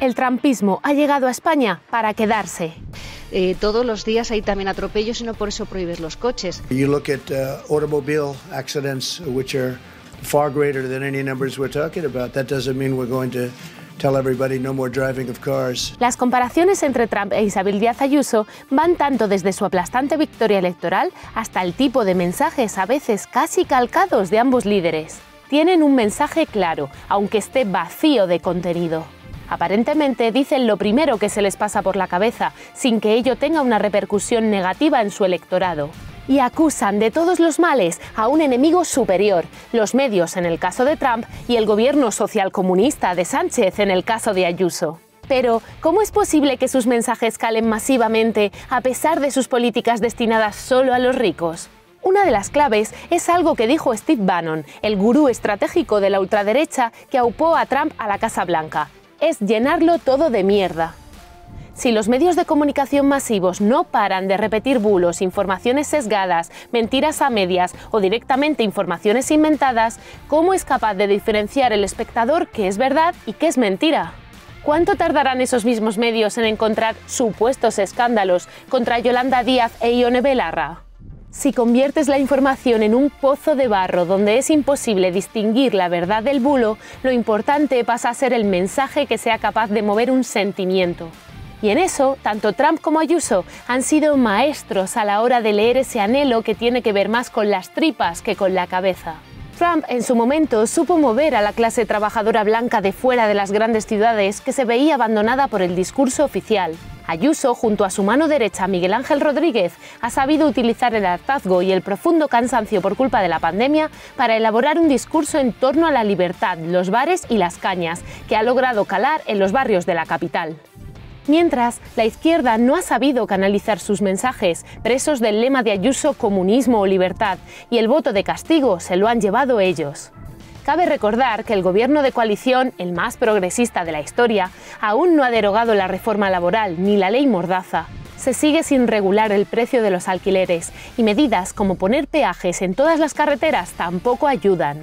El trumpismo ha llegado a España para quedarse. Todos los días hay también atropellos y no por eso prohíbes los coches. You look at automobile accidents, which are far greater than any numbers we're talking about. That doesn't mean we're going to tell everybody no more driving of cars. Las comparaciones entre Trump e Isabel Díaz Ayuso van tanto desde su aplastante victoria electoral hasta el tipo de mensajes a veces casi calcados de ambos líderes. Tienen un mensaje claro, aunque esté vacío de contenido. Aparentemente dicen lo primero que se les pasa por la cabeza, sin que ello tenga una repercusión negativa en su electorado. Y acusan de todos los males a un enemigo superior, los medios en el caso de Trump y el gobierno socialcomunista de Sánchez en el caso de Ayuso. Pero, ¿cómo es posible que sus mensajes calen masivamente a pesar de sus políticas destinadas solo a los ricos? Una de las claves es algo que dijo Steve Bannon, el gurú estratégico de la ultraderecha que aupó a Trump a la Casa Blanca. Es llenarlo todo de mierda. Si los medios de comunicación masivos no paran de repetir bulos, informaciones sesgadas, mentiras a medias o directamente informaciones inventadas, ¿cómo es capaz de diferenciar el espectador qué es verdad y qué es mentira? ¿Cuánto tardarán esos mismos medios en encontrar supuestos escándalos contra Yolanda Díaz e Ione Belarra? Si conviertes la información en un pozo de barro donde es imposible distinguir la verdad del bulo, lo importante pasa a ser el mensaje que sea capaz de mover un sentimiento. Y en eso, tanto Trump como Ayuso han sido maestros a la hora de leer ese anhelo que tiene que ver más con las tripas que con la cabeza. Trump, en su momento, supo mover a la clase trabajadora blanca de fuera de las grandes ciudades que se veía abandonada por el discurso oficial. Ayuso, junto a su mano derecha Miguel Ángel Rodríguez, ha sabido utilizar el hartazgo y el profundo cansancio por culpa de la pandemia para elaborar un discurso en torno a la libertad, los bares y las cañas, que ha logrado calar en los barrios de la capital. Mientras, la izquierda no ha sabido canalizar sus mensajes, presos del lema de Ayuso comunismo o libertad, y el voto de castigo se lo han llevado ellos. Cabe recordar que el gobierno de coalición, el más progresista de la historia, aún no ha derogado la reforma laboral ni la ley Mordaza. Se sigue sin regular el precio de los alquileres y medidas como poner peajes en todas las carreteras tampoco ayudan.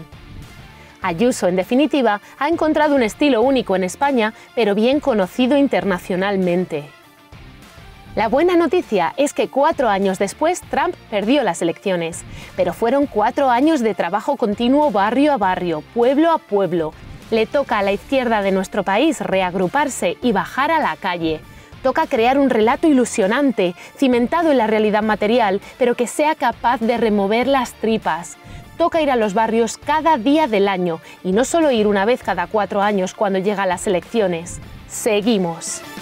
Ayuso, en definitiva, ha encontrado un estilo único en España, pero bien conocido internacionalmente. La buena noticia es que 4 años después Trump perdió las elecciones, pero fueron 4 años de trabajo continuo barrio a barrio, pueblo a pueblo. Le toca a la izquierda de nuestro país reagruparse y bajar a la calle. Toca crear un relato ilusionante, cimentado en la realidad material, pero que sea capaz de remover las tripas. Toca ir a los barrios cada día del año y no solo ir una vez cada 4 años cuando llegan las elecciones. Seguimos.